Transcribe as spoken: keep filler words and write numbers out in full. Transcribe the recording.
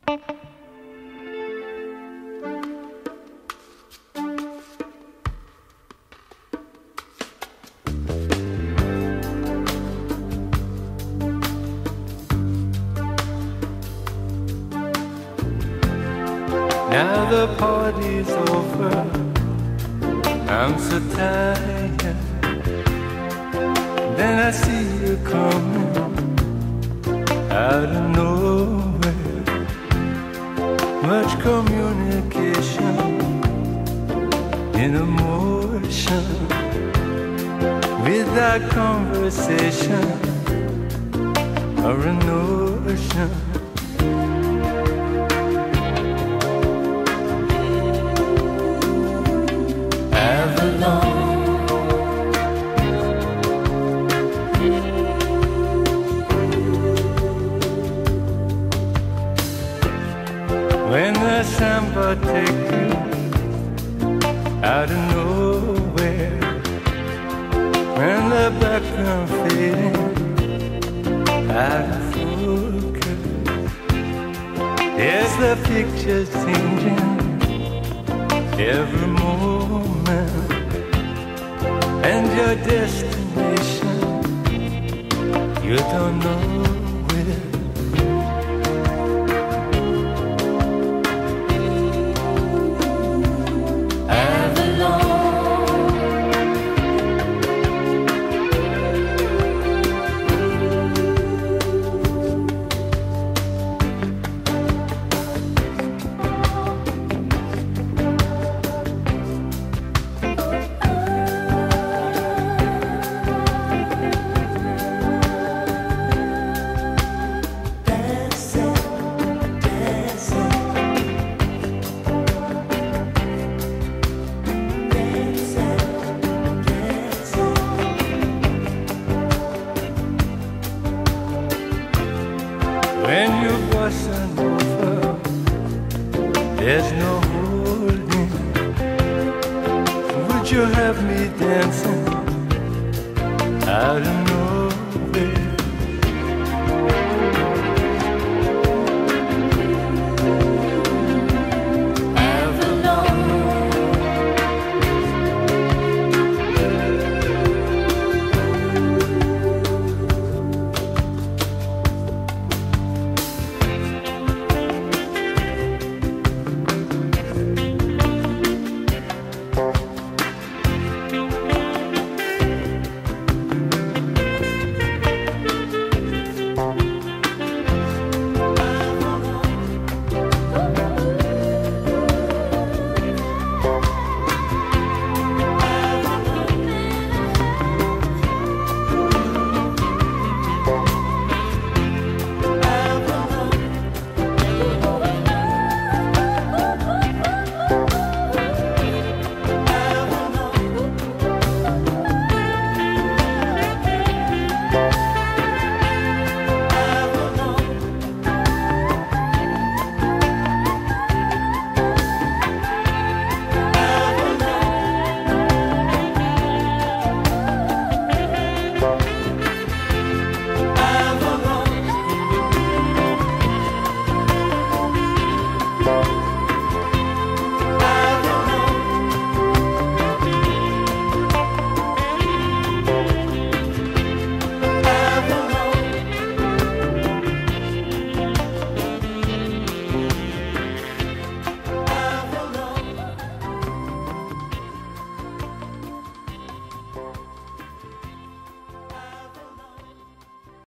Now the party's over, I'm so tired. Then I see you coming out of nowhere. Much communication in emotion, without conversation or a notion. When the samba take you out of nowhere, when the background fading out of focus, there's the pictures changing every moment, and your destination you don't know where. When you bustin' over, there's no holding. Would you have me dancing out of nowhere? Bye.